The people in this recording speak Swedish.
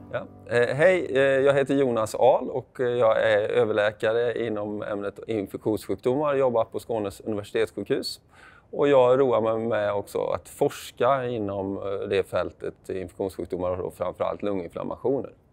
Ja. Hej, jag heter Jonas Ahl och jag är överläkare inom ämnet infektionssjukdomar och jobbar på Skånes universitetssjukhus. Och jag roar mig med också att forska inom det fältet infektionssjukdomar och framförallt lunginflammationer.